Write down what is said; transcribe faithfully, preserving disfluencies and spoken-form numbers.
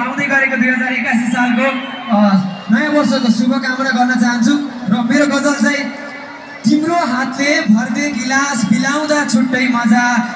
आउँदै गरेको दुई हजार एकासी सालको नयाँ वर्षको शुभकामना गर्न चाहन्छु र मेरो गजल चाहिँ तिम्रो हातले भर्दे गिलास पिलाउँदा छुट्टै मजा